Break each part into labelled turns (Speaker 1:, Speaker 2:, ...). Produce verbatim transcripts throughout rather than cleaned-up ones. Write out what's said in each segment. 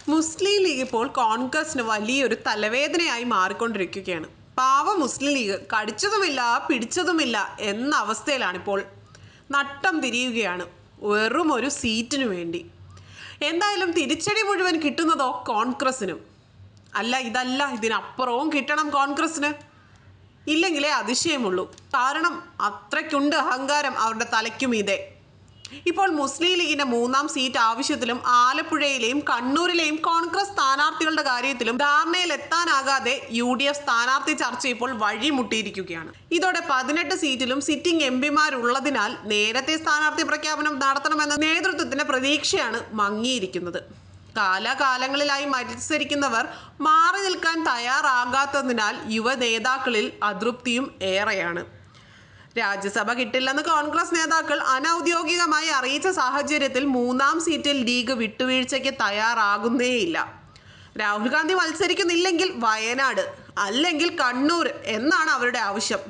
Speaker 1: മുസ്ലിം league ഇപ്പോൾ കോൺഗ്രസിന് വലിയൊരു തലവേദനയായി മാറിക്കൊണ്ടിരിക്കുകയാണ്. പാവ മുസ്ലിം ലീഗ് കടിച്ചതുമില്ല പിടിച്ചതുമില്ല എന്ന അവസ്ഥയിലാണിപ്പോൾ. നട്ടം തിരിയുകയാണ് വെറും ഒരു സീറ്റിനു വേണ്ടി. എന്തായാലും തിരിച്ചടി മുഴുവൻ കിട്ടുന്നതോ കോൺഗ്രസിനും. അല്ല ഇതല്ല, ഇതിനപ്പുറവും കിട്ടണം കോൺഗ്രസിന്. ഇല്ലെങ്കിലേ അതിശയമുള്ളൂ. കാരണം അത്രയ്ക്കുണ്ട് അഹങ്കാരം അവരുടെ തലയ്ക്കുമീതെ. ഇപ്പോൾ മുസ്ലിം ലീഗിന്റെ മൂന്നാം സീറ്റ് ആവശ്യത്തിലും ആലപ്പുഴയിലെയും കണ്ണൂരിലെയും കോൺഗ്രസ് സ്ഥാനാർത്ഥികളുടെ കാര്യത്തിലും ധാരണയിലെത്താനാകാതെ യു ഡി എഫ് സ്ഥാനാർത്ഥി ചർച്ച ഇപ്പോൾ വഴിമുട്ടിയിരിക്കുകയാണ്. ഇതോടെ പതിനെട്ട് സീറ്റിലും സിറ്റിംഗ് എം പിമാരുള്ളതിനാൽ നേരത്തെ സ്ഥാനാർത്ഥി പ്രഖ്യാപനം നടത്തണമെന്ന നേതൃത്വത്തിന്റെ പ്രതീക്ഷയാണ് മങ്ങിയിരിക്കുന്നത്. കാലാകാലങ്ങളിലായി മത്സരിക്കുന്നവർ മാറി നിൽക്കാൻ തയ്യാറാകാത്തതിനാൽ യുവ നേതാക്കളിൽ അതൃപ്തിയും ഏറെയാണ്. രാജ്യസഭ കിട്ടില്ലെന്ന് കോൺഗ്രസ് നേതാക്കൾ അനൌദ്യോഗികമായി അറിയിച്ച സാഹചര്യത്തിൽ മൂന്നാം സീറ്റിൽ ലീഗ് വിട്ടുവീഴ്ചയ്ക്ക് തയ്യാറാകുന്നേയില്ല. രാഹുൽ ഗാന്ധി മത്സരിക്കുന്നില്ലെങ്കിൽ വയനാട് അല്ലെങ്കിൽ കണ്ണൂർ എന്നാണ് അവരുടെ ആവശ്യം.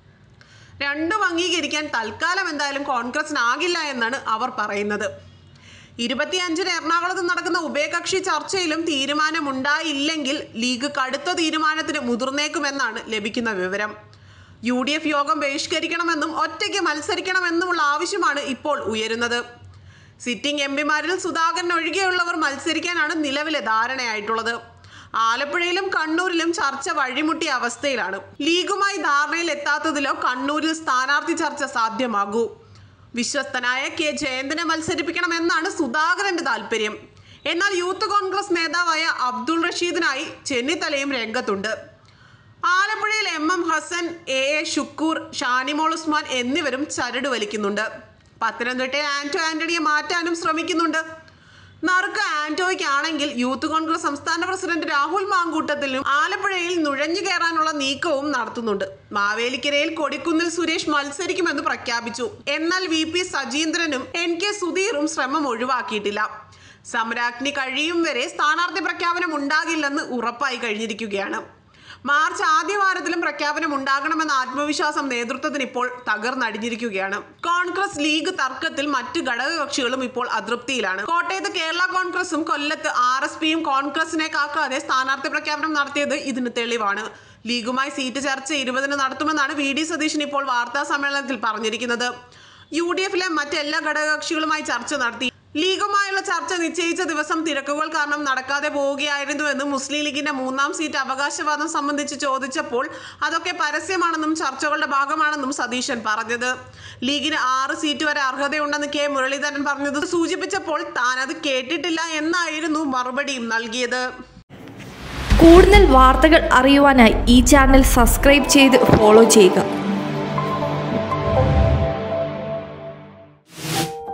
Speaker 1: രണ്ടും അംഗീകരിക്കാൻ തൽക്കാലം എന്തായാലും കോൺഗ്രസിനാകില്ല എന്നാണ് അവർ പറയുന്നത്. ഇരുപത്തിയഞ്ചിന് എറണാകുളത്ത് നടക്കുന്ന ഉഭയകക്ഷി ചർച്ചയിലും തീരുമാനമുണ്ടായില്ലെങ്കിൽ ലീഗ് കടുത്ത തീരുമാനത്തിന് മുതിർന്നേക്കുമെന്നാണ് ലഭിക്കുന്ന വിവരം. യു ഡി എഫ് യോഗം ബഹിഷ്കരിക്കണമെന്നും ഒറ്റയ്ക്ക് മത്സരിക്കണമെന്നുമുള്ള ആവശ്യമാണ് ഇപ്പോൾ ഉയരുന്നത്. സിറ്റിംഗ് എം പിമാരിൽ സുധാകരൻ ഒഴികെയുള്ളവർ മത്സരിക്കാനാണ് നിലവിലെ ധാരണയായിട്ടുള്ളത്. ആലപ്പുഴയിലും കണ്ണൂരിലും ചർച്ച വഴിമുട്ടിയ അവസ്ഥയിലാണ്. ലീഗുമായി ധാരണയിൽ എത്താത്തതിലോ കണ്ണൂരിൽ സ്ഥാനാർത്ഥി ചർച്ച സാധ്യമാകൂ. വിശ്വസ്തനായ കെ ജയന്തിനെ മത്സരിപ്പിക്കണമെന്നാണ് സുധാകരന്റെ താല്പര്യം. എന്നാൽ യൂത്ത് കോൺഗ്രസ് നേതാവായ അബ്ദുൾ റഷീദിനായി ചെന്നിത്തലയും രംഗത്തുണ്ട്. ആലപ്പുഴയിൽ M M Hassan, A A Shukkur, Shanimol Usman എന്നിവരും ചരട് വലിക്കുന്നുണ്ട്. പത്തനംതിട്ടയിൽ ആന്റോ ആന്റണിയെ മാറ്റാനും ശ്രമിക്കുന്നുണ്ട്. നറുക്ക് ആന്റോയ്ക്കാണെങ്കിൽ യൂത്ത് കോൺഗ്രസ് സംസ്ഥാന പ്രസിഡന്റ് രാഹുൽ മാങ്കൂട്ടത്തിലും ആലപ്പുഴയിൽ നുഴഞ്ഞു കയറാനുള്ള നീക്കവും നടത്തുന്നുണ്ട്. മാവേലിക്കരയിൽ കൊടിക്കുന്നിൽ സുരേഷ് മത്സരിക്കുമെന്ന് പ്രഖ്യാപിച്ചു. എന്നാൽ വി പി സജീന്ദ്രനും എൻ കെ സുധീറും ശ്രമം ഒഴിവാക്കിയിട്ടില്ല. സമരാഗ്നി കഴിയും വരെ സ്ഥാനാർത്ഥി പ്രഖ്യാപനം ഉണ്ടാകില്ലെന്ന് ഉറപ്പായി കഴിഞ്ഞിരിക്കുകയാണ്. മാർച്ച് ആദ്യ വാരത്തിലും പ്രഖ്യാപനം ഉണ്ടാകണമെന്ന ആത്മവിശ്വാസം നേതൃത്വത്തിന് ഇപ്പോൾ തകർന്നടിഞ്ഞിരിക്കുകയാണ്. കോൺഗ്രസ് ലീഗ് തർക്കത്തിൽ മറ്റ് ഘടകകക്ഷികളും ഇപ്പോൾ അതൃപ്തിയിലാണ്. കോട്ടയത്ത് കേരള കോൺഗ്രസും കൊല്ലത്ത് ആർ എസ് പിയും കോൺഗ്രസിനെ കാക്കാതെ സ്ഥാനാർത്ഥി പ്രഖ്യാപനം നടത്തിയത് ഇതിന് തെളിവാണ്. ലീഗുമായി സീറ്റ് ചർച്ച ഇരുപതിന് നടത്തുമെന്നാണ് വി ഡി സതീശൻ ഇപ്പോൾ വാർത്താ സമ്മേളനത്തിൽ പറഞ്ഞിരിക്കുന്നത്. യു ഡി എഫിലെ മറ്റെല്ലാ ഘടകകക്ഷികളുമായി ചർച്ച നടത്തി. ലീഗുമായുള്ള ചർച്ച നിശ്ചയിച്ച ദിവസം തിരക്കുകൾ കാരണം നടക്കാതെ പോവുകയായിരുന്നുവെന്ന് മുസ്ലിം ലീഗിന്റെ മൂന്നാം സീറ്റ് അവകാശവാദം സംബന്ധിച്ച് ചോദിച്ചപ്പോൾ അതൊക്കെ പരസ്യമാണെന്നും ചർച്ചകളുടെ ഭാഗമാണെന്നും സതീശൻ പറഞ്ഞത്. ലീഗിന് ആറ് സീറ്റ് വരെ അർഹതയുണ്ടെന്ന് കെ മുരളീധരൻ പറഞ്ഞത് സൂചിപ്പിച്ചപ്പോൾ താൻ അത് കേട്ടിട്ടില്ല എന്നായിരുന്നു മറുപടിയും നൽകിയത്.
Speaker 2: കൂടുതൽ വാർത്തകൾ അറിയുവാനായി ഈ ചാനൽ സബ്സ്ക്രൈബ് ചെയ്ത് ഫോളോ ചെയ്യുക.